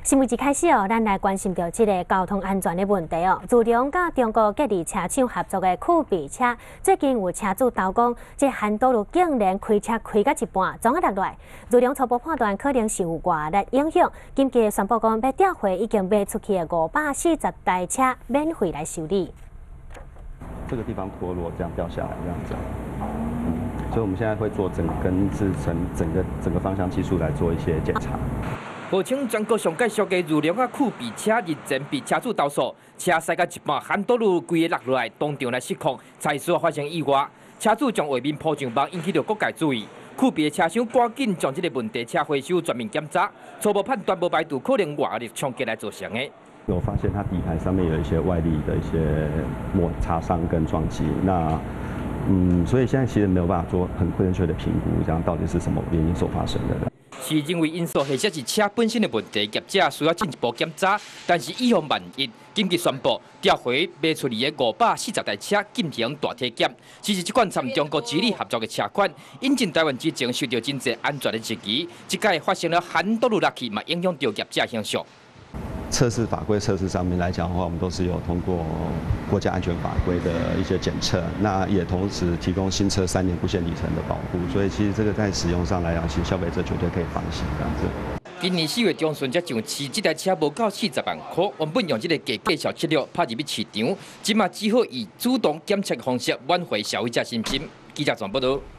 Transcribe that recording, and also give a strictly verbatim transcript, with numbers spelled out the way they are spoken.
新闻一开始哦，咱来关心到这个交通安全的问题哦。自从甲中国吉利车厂合作的酷比车，最近有车主投讲，这韩道路竟然开车开到一半，撞啊落来。自从初步判断可能是有外力影响，紧急宣布讲要调回已经卖出去的五百四十台车免费来修理。 这个地方脱落，这样掉下来，这样子。嗯，所以我们现在会做整根制成整个整个方向技术来做一些检查。 号称全国上介俗的如龙啊酷比车，日前被车主投诉，车驶到一半，韩道路规个落落来，当场来失控，才使发生意外。车主将画面铺上网，引起了各界注意。酷比的车商赶紧将这个问题车回收全面检查，初步判断无排除可能外力冲击来造成的。 有发现它底盘上面有一些外力的一些摩擦伤跟撞击，那嗯，所以现在其实没有办法做很正确的评估，这样到底是什么原因所发生的。 是因为因素，或者是车本身的问题，业者需要进一步检查。但是以防万一，紧急宣布调回卖出去的五百四十台车进行大体检。其实这款参中国吉利合作的车款，引进台湾之前受到真济安全的质疑，这届发生了韩道路落去，嘛影响到业者形象。 测试法规测试上面来讲的话，我们都是有通过国家安全法规的一些检测，那也同时提供新车三年不限里程的保护，所以其实这个在使用上来讲，其实消费者绝对可以放心这样子。 今年四月中旬才上市，这台车无到四十万块，原本用这个价格小七六拍入去市场，今嘛只好以主动检测的方式挽回消费者信心。记者转报道。